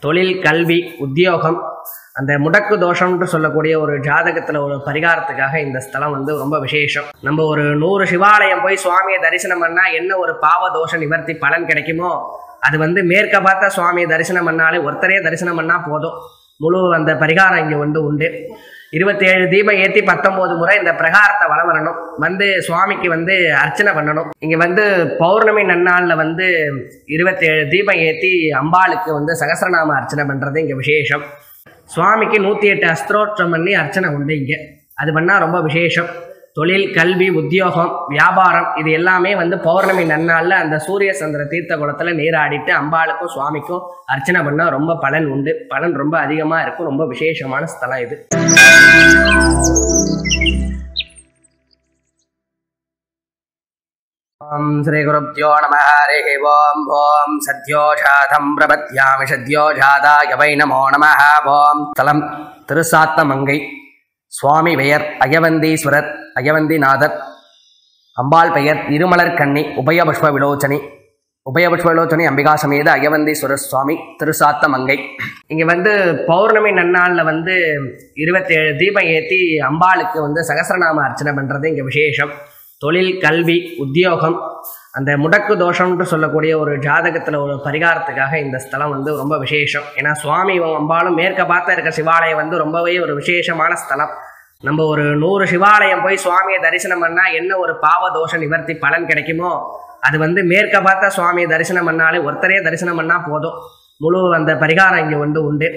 தொழில், கல்வி, உத்தியோகம், அந்த முடக்கு தோஷம்னு சொல்லக்கூடிய ஒரு ஜாதகத்தில் ஒரு பரிகாரத்துக்காக இந்த ஸ்தலம் வந்து ரொம்ப விசேஷம். நம்ம ஒரு 100 சிவாலயம் போய் சுவாமியை தரிசனம் பண்ணால் என்ன ஒரு பாவ தோஷ நிவர்த்தி பலன் கிடைக்குமோ அது வந்து மேற்க பார்த்த சுவாமியை தரிசனம் பண்ணாலே ஒருத்தரே தரிசனம் பண்ணால் போதும். முழு அந்த பரிகாரம் இங்கே வந்து உண்டு. 27 தீபம் ஏற்றி 19 முறை இந்த பிரகாரத்தை வலம் வரணும். வந்து சுவாமிக்கு வந்து அர்ச்சனை பண்ணணும். இங்கே வந்து பௌர்ணமி நன்னாளில் வந்து 27 தீபம் ஏற்றி அம்பாளுக்கு வந்து சகஸ்ரநாம அர்ச்சனை பண்ணுறது இங்கே விசேஷம். சுவாமிக்கு 108 அஸ்திரோற்றம் பண்ணி அர்ச்சனை உண்டு இங்கே. அது பண்ணால் ரொம்ப விசேஷம். தொழில், கல்வி, உத்தியோகம், வியாபாரம் இது எல்லாமே வந்து பௌர்ணமி நன்னாளில் அந்த சூரிய சந்திர தீர்த்த குளத்தில் நீராடிட்டு அம்பாளுக்கும் சுவாமிக்கும் அர்ச்சனை பண்ணால் ரொம்ப பலன் உண்டு. பலன் ரொம்ப அதிகமாக இருக்கும். ரொம்ப விசேஷமான ஸ்தலம் இது. ஓம் ஸ்ரீ குருப்யோ நம. ஹரி ஓம். ஓம் சத்யோஜாதம் பிரபத்யாமி சத்யோஜாதாய வை நமோ நம. ஓம். ஸ்தலம் திருசாத்தமங்கை. சுவாமி பெயர் அயவந்தீஸ்வரர், அயவந்திநாதர். அம்பாள் பெயர் இருமலர்கண்ணி உபயபுஷ்ப விலோச்சனி. உபயபுஷ்ப விலோச்சனி அம்பிகா சமேத அயவந்தீஸ்வரர் சுவாமி, திருசாத்தமங்கை. இங்கே வந்து பௌர்ணமி நன்னாளில் வந்து 27 தீபம் ஏற்றி அம்பாளுக்கு வந்து சகஸ்ரநாம அர்ச்சனை பண்ணுறது இங்கே விசேஷம். தொழில், கல்வி, உத்தியோகம், அந்த முடக்கு தோஷம்னு சொல்லக்கூடிய ஒரு ஜாதகத்தில் ஒரு பரிகாரத்துக்காக இந்த ஸ்தலம் வந்து ரொம்ப விசேஷம். ஏன்னா சுவாமி அம்பாளும் மேற்க பார்த்த இருக்க சிவாலயம் வந்து ரொம்பவே ஒரு விசேஷமான ஸ்தலம். நம்ம ஒரு 100 சிவாலயம் போய் சுவாமியை தரிசனம் பண்ணால் என்ன ஒரு பாவ தோஷ நிவர்த்தி பலன் கிடைக்குமோ அது வந்து மேற்க பார்த்த சுவாமியை தரிசனம் பண்ணாலே ஒருத்தரே தரிசனம் பண்ணால் போதும். முழு அந்த பரிகாரம் இங்கே வந்து உண்டு.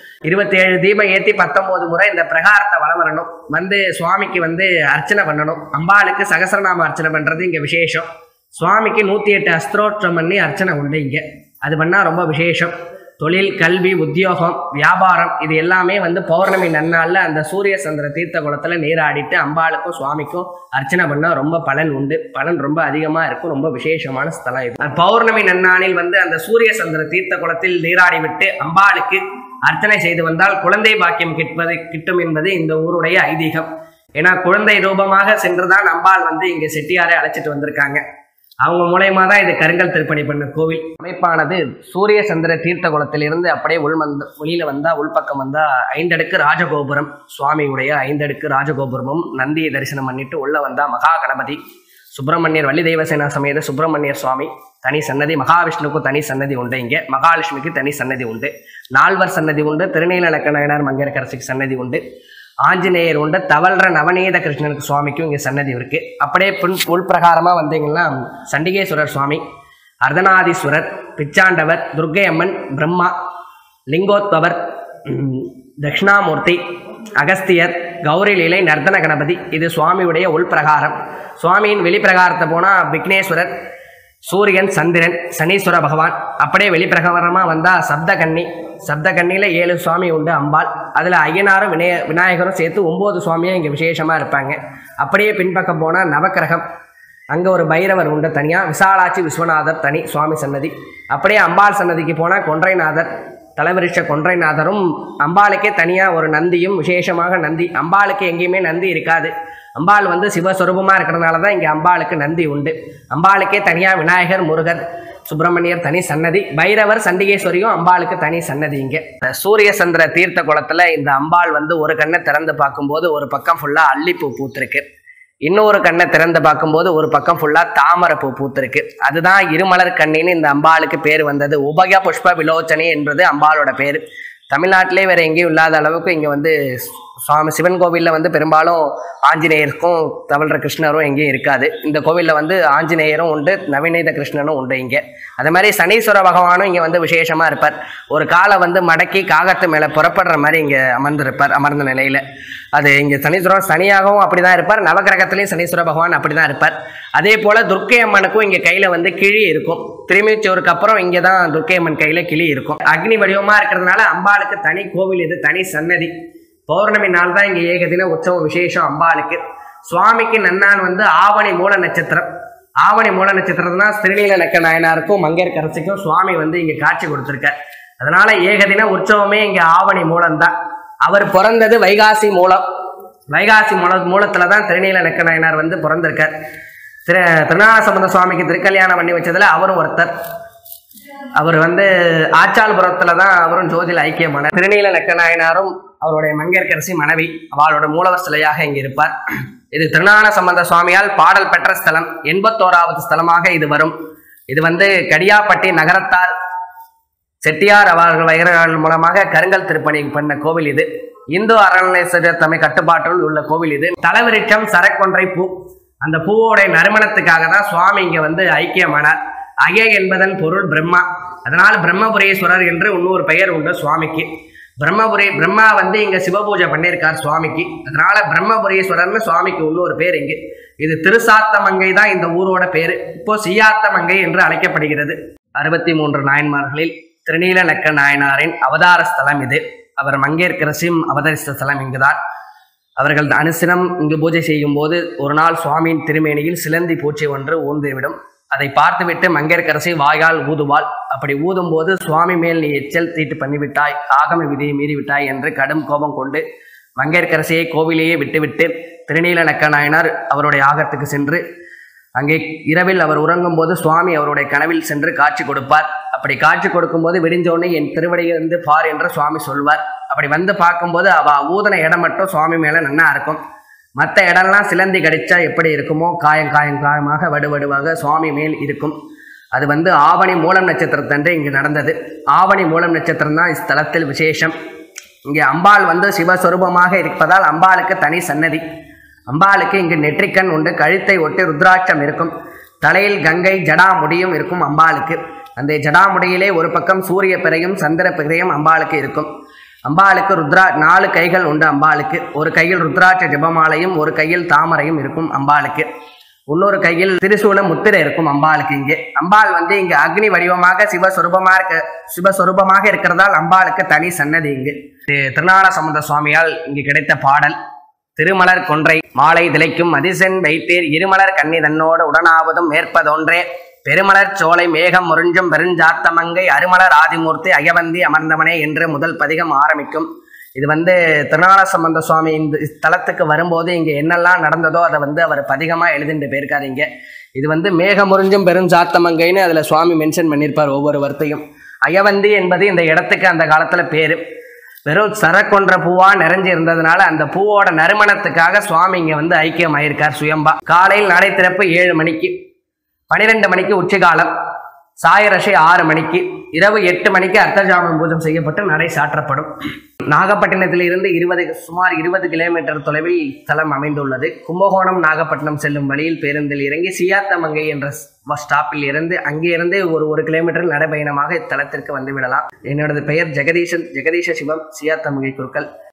27 தீபம் ஏற்றி 19 முறை இந்த பிரகாரத்தை வலம் வரணும். வந்து சுவாமிக்கு வந்து அர்ச்சனை பண்ணணும். அம்பாளுக்கு சகஸ்ரநாம அர்ச்சனை பண்ணுறது இங்கே விசேஷம். சுவாமிக்கு 108 அஸ்திரோற்றம் பண்ணி அர்ச்சனை உண்டு இங்கே. அது பண்ணால் ரொம்ப விசேஷம். தொழில், கல்வி, உத்தியோகம், வியாபாரம் இது எல்லாமே வந்து பௌர்ணமி நன்னாளில் அந்த சூரிய சந்திர தீர்த்த குளத்தில் நீராடிட்டு அம்பாளுக்கும் சுவாமிக்கும் அர்ச்சனை பண்ணால் ரொம்ப பலன் உண்டு. பலன் ரொம்ப அதிகமாக இருக்கும். ரொம்ப விசேஷமான ஸ்தலம் இது. பௌர்ணமி நன்னாளில் வந்து அந்த சூரிய சந்திர தீர்த்த குளத்தில் நீராடி விட்டு அம்பாளுக்கு அர்ச்சனை செய்து வந்தால் குழந்தை பாக்கியம் கிட்டும் என்பது இந்த ஊருடைய ஐதீகம். ஏன்னா குழந்தை ரூபமாக சென்றுதான் அம்பாள் வந்து இங்கே செட்டியாரை அழைச்சிட்டு வந்திருக்காங்க. அவங்க மூலயமா தான் இது கருங்கல் திருப்பணி பண்ண கோவில். அமைப்பானது சூரிய சந்திர தீர்த்த குளத்திலிருந்து அப்படியே வெளியில் வந்தால் உள்பக்கம் வந்தால் 5 அடுக்கு ராஜகோபுரம். சுவாமியுடைய 5 அடுக்கு ராஜகோபுரமும் நந்தியை தரிசனம் பண்ணிட்டு உள்ள வந்தால் மகா கணபதி, சுப்பிரமணியர், வள்ளி தெய்வசேனா சமேத சுப்பிரமணியர் சுவாமி தனி சன்னதி, மகாவிஷ்ணுக்கு தனி சன்னதி உண்டு. இங்கே மகாலட்சுமிக்கு தனி சன்னதி உண்டு. 4வர் சன்னதி உண்டு. திருநீலநக்க நாயனார் மங்கையர்க்கரசிக்கு சன்னதி உண்டு. ஆஞ்சநேயர் உண்டு. தவழ்ற நவநீத கிருஷ்ணனுக்கு சுவாமிக்கும் இங்கே சன்னதி இருக்கு. அப்படியே உள்பிரகாரமாக வந்தீங்கன்னா சண்டிகேஸ்வரர் சுவாமி, அர்த்தநாதீஸ்வரர், பிச்சாண்டவர், துர்க்கை அம்மன், பிரம்மா, லிங்கோத்பவர், தட்சிணாமூர்த்தி, அகஸ்தியர், கௌரி லீலை, நர்த்தன கணபதி இது சுவாமியுடைய உள்பிரகாரம். சுவாமியின் வெளிப்பிரகாரத்தை போனால் விக்னேஸ்வரர், சூரியன், சந்திரன், சனீஸ்வர பகவான். அப்படியே வெளிப்பிரகாரமாக வந்தால் சப்தகன்னி. சப்தகன்னியில் 7 சுவாமி உண்டு அம்பாள். அதில் ஐயனாரும் விநாயகரும் சேர்த்து 9 சுவாமியாக இங்கே விசேஷமாக இருப்பாங்க. அப்படியே பின்பக்கம் போனால் நவக்கிரகம். அங்கே ஒரு பைரவர் உண்டு தனியாக. விசாலாட்சி விஸ்வநாதர் தனி சுவாமி சன்னதி. அப்படியே அம்பாள் சன்னதிக்கு போனால் கொன்றைநாதர், தலைவரிஷ கொன்றைநாதரும் அம்பாளுக்கே தனியாக ஒரு நந்தியும் விசேஷமாக நந்தி. அம்பாளுக்கு எங்கேயுமே நந்தி இருக்காது. அம்பாள் வந்து சிவஸ்வரூபமாக இருக்கிறதுனால தான் இங்கே அம்பாளுக்கு நந்தி உண்டு. அம்பாளுக்கே தனியாக விநாயகர், முருகர், சுப்பிரமணியர் தனி சன்னதி. பைரவர், சண்டிகேஸ்வரியும் அம்பாளுக்கு தனி சன்னதி. இங்கே சூரிய சந்திர தீர்த்த குளத்தில் இந்த அம்பாள் வந்து ஒரு கண்ணை திறந்து பார்க்கும்போது ஒரு பக்கம் ஃபுல்லாக அல்லிப்பூ பூத்திருக்கு. இன்னொரு கண்ணை திறந்து பார்க்கும்போது ஒரு பக்கம் ஃபுல்லாக தாமரைப்பூ பூத்திருக்கு. அதுதான் இருமலர் கண்ணின்னு இந்த அம்பாளுக்கு பேர் வந்தது. உபய புஷ்ப விலோச்சனி என்பது அம்பாளோட பேர். தமிழ்நாட்டிலே வேறு எங்கேயும் இல்லாத அளவுக்கு இங்கே வந்து சுவாமி சிவன் கோவிலில் வந்து பெரும்பாலும் ஆஞ்சநேயருக்கும் தவழ்ற கிருஷ்ணரும் எங்கேயும் இருக்காது. இந்த கோவிலில் வந்து ஆஞ்சநேயரும் உண்டு, நவநீத கிருஷ்ணனும் உண்டு இங்கே. அதே மாதிரி சனீஸ்வர பகவானும் இங்கே வந்து விசேஷமாக இருப்பார். ஒரு காலை வந்து மடக்கி காகத்து மேலே புறப்படுற மாதிரி இங்கே அமர்ந்திருப்பார். அமர்ந்த நிலையில் அது இங்கே சனீஸ்வரன் சனியாகவும் அப்படி தான் இருப்பார். நவகிரகத்திலையும் சனீஸ்வர பகவான் அப்படி தான் இருப்பார். அதே போல் துர்க்கை அம்மனுக்கும் இங்கே கையில் வந்து கிளி இருக்கும். திரும்பிச்சோருக்கு அப்புறம் இங்கே தான் துர்க்கை அம்மன் கையில் கிளி இருக்கும். அக்னி வடிவமாக இருக்கிறதுனால அம்பாளுக்கு தனி கோவில், இது தனி சன்னதி. பௌர்ணமி நாள் தான் இங்கே ஏகதின உற்சவ விசேஷம் அம்பாளுக்கு. சுவாமிக்கு நன்னான் வந்து ஆவணி மூல நட்சத்திரம். ஆவணி மூல நட்சத்திரம் தான் திருநீலநக்க நாயனாருக்கும் மங்கையர்க்கரசிக்கும் சுவாமி வந்து இங்கே காட்சி கொடுத்துருக்கார். அதனால ஏகதின உற்சவமே இங்கே ஆவணி மூலம்தான். அவர் பிறந்தது வைகாசி மூலம். வைகாசி மூலத்தில் தான் திருநீலநக்க நாயனார் வந்து பிறந்திருக்கார். திருநாசம்பந்த சுவாமிக்கு திருக்கல்யாணம் பண்ணி வச்சதில் அவரும் ஒருத்தர். அவர் வந்து ஆச்சால்புரத்துல தான் அவரும் ஜோதியில் ஐக்கியமான திருநீல நக்கநாயனாரும் அவருடைய மங்கையர்க்கரசி மனைவி அவளோட மூலவர் சிலையாக இங்கு இருப்பார். இது திருஞான சம்பந்த சுவாமியால் பாடல் பெற்ற ஸ்தலம். 81வது ஸ்தலமாக இது வரும். இது வந்து கடியாப்பட்டி நகரத்தார் செட்டியார் அவர்கள் மூலமாக கருங்கல் திருப்பணி பண்ண கோவில் இது. இந்து அறநிலையத்துறை தம்மை கட்டுப்பாட்டில் உள்ள கோவில் இது. தலவிருட்சம் சரக்கொன்றை பூ. அந்த பூவோடைய நறுமணத்துக்காக தான் சுவாமி இங்க வந்து ஐக்கியமானார். அய என்பதன் பொருள் பிரம்மா. அதனால் பிரம்மபுரீஸ்வரர் என்று இன்னொரு பெயர் உண்டு சுவாமிக்கு. பிரம்மா வந்து இங்க சிவபூஜை பண்ணியிருக்கார் சுவாமிக்கு. அதனால பிரம்மபுரீஸ்வரர்னு சுவாமிக்கு இன்னொரு பேர் இங்கு. இது திருசாத்தமங்கை தான் இந்த ஊரோட பேரு. இப்போ சியாத்தமங்கை என்று அழைக்கப்படுகிறது. 63 நாயன்மார்களில் திருநீல நக்க நாயனாரின் அவதார ஸ்தலம் இது. அவர் மங்கையர்க்கரசியும் அவதரித்த ஸ்தலம் இங்குதான். அவர்கள் அனுசினம் இங்கு பூஜை செய்யும் போது ஒரு நாள் சுவாமியின் திருமேனியில் சிலந்தி பூச்சி ஒன்று ஊர்ந்துவிடும். அதை பார்த்துவிட்டு மங்கையர்க்கரசி வாயால் ஊதுவாள். அப்படி ஊதும் போது சுவாமி மேல் நீ எச்சல் தீட்டு பண்ணிவிட்டாய், ஆகம விதியை மீறிவிட்டாய் என்று கடும் கோபம் கொண்டு மங்கையர்க்கரசியை கோவிலேயே விட்டுவிட்டு திருநீல நக்க நாயனார் அவருடைய ஆகத்துக்கு சென்று அங்கே இரவில் அவர் உறங்கும் போது சுவாமி அவருடைய கனவில் சென்று காட்சி கொடுப்பார். அப்படி காட்சி கொடுக்கும்போது விடிஞ்சோடனே என் திருவடியை வந்து பார் என்று சுவாமி சொல்வார். அப்படி வந்து பார்க்கும்போது ஊதன இடம் மட்டும் சுவாமி மேலே நன்னா இருக்கும். மற்ற இடம்லாம் சிலந்தி கடிச்சா எப்படி இருக்குமோ காயமாக வடுவடுவாக சுவாமி மேல் இருக்கும். அது வந்து ஆவணி மூலம் நட்சத்திரத்தன்று இங்கு நடந்தது. ஆவணி மூலம் நட்சத்திரம் தான் இஸ்தலத்தில் விசேஷம். இங்கே அம்பாள் வந்து சிவஸ்வரூபமாக இருப்பதால் அம்பாளுக்கு தனி சன்னதி. அம்பாளுக்கு இங்கு நெற்றிக்கண் உண்டு. கழுத்தை ஒட்டி ருத்ராட்சம் இருக்கும். தலையில் கங்கை ஜடாமுடியும் இருக்கும் அம்பாளுக்கு. அந்த ஜடாமுடியிலே ஒரு பக்கம் சூரிய பிறையும் சந்திர பிறையும் அம்பாளுக்கு இருக்கும். அம்பாளுக்கு 4 கைகள் உண்டு அம்பாளுக்கு. ஒரு கையில் ருத்ராட்ச ஜபமாலையும் ஒரு கையில் தாமரையும் இருக்கும் அம்பாளுக்கு. இன்னொரு கையில் திரிசூலம் முத்திரை இருக்கும் அம்பாளுக்கு. இங்கே அம்பாள் வந்து இங்கு அக்னி வடிவமாக சிவஸ்வரூபமாக இருக்கிறதால் அம்பாளுக்கு தனி சன்னதி இங்கு. திருஞான சம்பந்த சுவாமியால் இங்கு கிடைத்த பாடல் திருமலர் கொன்றை மாலை திளைக்கும் அதிசென் வைத்தீர் இருமலர் கண்ணி தன்னோடு உடனாவதும் மேற்பதொன்றே பெருமலர் சோலை மேகம் முறிஞ்சும் பெருஞ்சாத்தமங்கை அருமலர் ஆதிமூர்த்தி அயவந்தி அமர்ந்தவனே என்று முதல் பதிகம் ஆரம்பிக்கும். இது வந்து திருஞான சம்பந்த சுவாமி இந்த ஸ்தலத்துக்கு வரும்போது இங்கே என்னெல்லாம் நடந்ததோ அதை வந்து அவர் பதிகமாக எழுதிட்டு போயிருக்காரு. இங்கே இது வந்து மேகம் முறிஞ்சும் பெருஞ்சாத்தமங்கைன்னு அதில் சுவாமி மென்ஷன் பண்ணியிருப்பார் ஒவ்வொரு வார்த்தையும். அயவந்தி என்பது இந்த இடத்துக்கு அந்த காலத்தில் பேர். வெறும் சரக்கொன்ற பூவா நிறைஞ்சு இருந்ததுனால அந்த பூவோட நறுமணத்துக்காக சுவாமி இங்கே வந்து ஐக்கியமாயிருக்கார் சுயம்பா. காலையில் நடை திறப்பு 7 மணிக்கு, 12 மணிக்கு உச்சிகாலம், சாயரசை 6 மணிக்கு, இரவு 8 மணிக்கு அர்த்தஜாமம் பூஜை செய்யப்பட்டு நடை சாற்றப்படும். நாகப்பட்டினத்திலிருந்து சுமார் 20 கிலோமீட்டர் தொலைவில் ஸ்தலம் அமைந்துள்ளது. கும்பகோணம் நாகப்பட்டினம் செல்லும் வழியில் பேருந்தில் இறங்கி சியாத்தமங்கை என்ற ஸ்டாப்பில் இருந்து அங்கிருந்து ஒரு 1 கிலோமீட்டர் நடைபயணமாக இத்தலத்திற்கு வந்துவிடலாம். என்னோட பெயர் ஜெகதீஷ சிவம், சியாத்தமங்கை குருக்கள்.